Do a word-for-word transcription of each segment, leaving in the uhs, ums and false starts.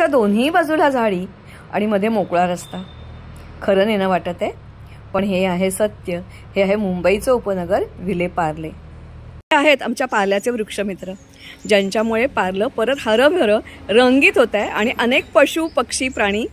रस्त्याच्या दोन्ही बाजूला झाडी आणि मध्ये मोकळा रस्ता. खरं नेणं वाटत आहे, पण हे आहे सत्य. हे आहे मुंबईचं उपनगर विले पार्ले. हे आहेत आमच्या पार्ल्याचे वृक्षमित्र, ज्यांच्यामुळे पार्लं परत हरभरं रंगीत होत आहे आणि अनेक पशु पक्षी प्राणी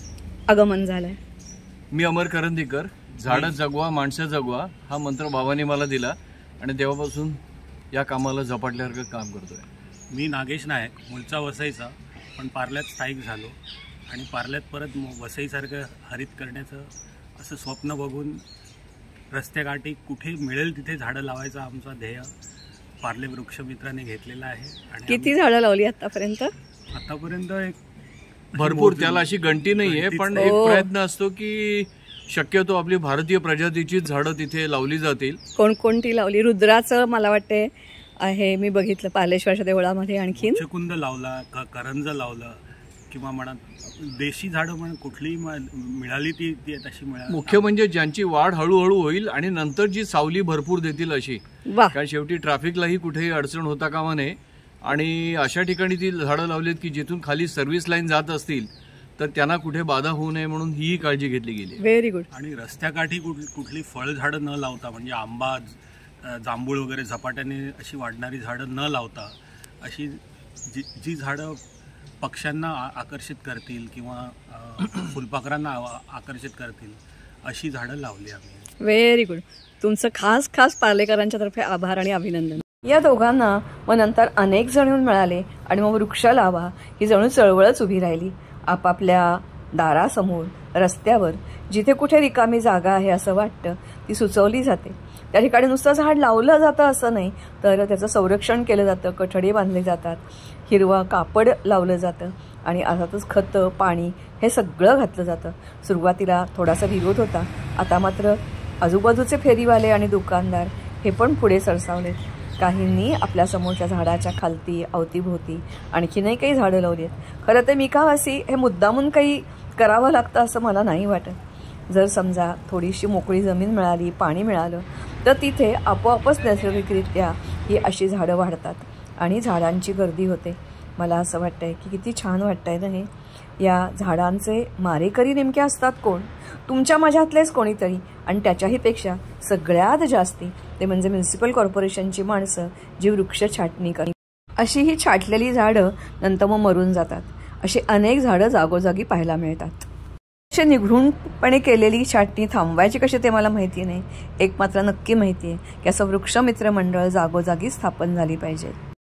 आगमन झालंय. मी अमर करंदीकर. झाडं जगवा माणसं जगवा हा मंत्र बाबांनी मला दिला आणि तेव्हापासून या कामाला झपाटल्यासारखं काम करतोय. मी नागेश नायक, मूळचा वसईचा, पण पार्ल्यात स्थायिक झालो आणि पार्ल्यात परत वसईसारखं हरित करण्याचं असं स्वप्न बघून रस्त्याकाठी कुठे मिळेल तिथे झाडं लावायचं आमचा ध्येय पार्ले वृक्षमित्राने घेतलेला आहे. आणि किती झाडं लावली आतापर्यंत? आतापर्यंत एक भरपूर, त्याला अशी गंटी नाहीये, पण एक प्रयत्न असतो की शक्यतो आपली भारतीय प्रजातीची झाडं तिथे लावली जातील. कोणकोणती लावली? रुद्राचं मला वाटते आहे, मी बघितलं पार्लेश्वरच्या देवळामध्ये. आणखीन चकुंद लावला, करंज लावलं, किंवा म्हणा देशी झाडं म्हणून कुठलीही मिळाली ती ती तशी मिळाली. मुख्य म्हणजे ज्यांची वाढ हळूहळू होईल आणि नंतर जी सावली भरपूर देतील अशी. कारण शेवटी ट्रॅफिकलाही कुठेही अडचण होता कामा नये आणि अशा ठिकाणी ती झाडं लावलीत की जिथून खाली सर्व्हिस लाईन जात असतील तर त्यांना कुठे बाधा होऊ नये म्हणून ही काळजी घेतली गेली. Very good. आणि रस्त्याकाठी कुठली फळझाडं न लावता, म्हणजे आंबा जांभूळ वगैरे झपाट्याने अशी वाढणारी झाडं न लावता अशी जी जी झाडं पक्ष्यांना आकर्षित करतील किंवा फुलपाखरांना आकर्षित करतील अशी झाडं लावली आम्ही. Very good. तुमचं खास खास पार्लेकरांच्या तर्फे आभार आणि अभिनंदन. या दोघांना मग नंतर अनेक जण येऊन मिळाले आणि मग वृक्ष लावा ही जणू चळवळच उभी राहिली. आपापल्या दारासमोर रस्त्यावर जिथे कुठे रिकामी जागा आहे असं वाटतं ती सुचवली जाते. त्या ठिकाणी नुसतं झाड लावलं जातं असं नाही, तर त्याचं संरक्षण केलं जातं, कठडी बांधले जातात, हिरवा कापड लावलं जातं आणि अर्थातच खतं पाणी हे सगळं घातलं जातं. सुरुवातीला थोडासा विरोध होता, आता मात्र आजूबाजूचे फेरीवाले आणि दुकानदार हे पण पुढे सरसावलेत. काहींनी आपल्या समोरच्या झाडाच्या खालती अवतीभोवती आणखीनही काही झाडं लावली आहेत. खरं तर मिकावासी हे मुद्दामून काही करावं लागतं असं मला नाही वाटत. जर समजा थोडीशी मोकळी जमीन मिळाली, पाणी मिळालं, तर तिथे आपोआपच नैसर्गिकरित्या ही अशी झाडं वाढतात आणि झाडांची गर्दी होते. मला असं वाटतंय की किती छान वाटतंय ना हे. या झाडांचे मारेकरी नेमके असतात कोण? तुमच्या माझ्यातलेच कोणीतरी. आणि त्याच्याही पेक्षा सगळ्यात जास्ती ते म्हणजे म्युन्सिपल कॉर्पोरेशनची माणसं जी वृक्ष छाटणी करतात. अशी ही छाटलेली झाडं नंतर मग मरून जातात. अशी अनेक झाडं जागोजागी पाहायला मिळतात. अशी निघूनपणे केलेली छाटणी थांबवायची कशी ते मला माहिती नाही. एक मात्र नक्की माहिती आहे की असं वृक्षमित्र मंडळ जागोजागी स्थापन झाली पाहिजे.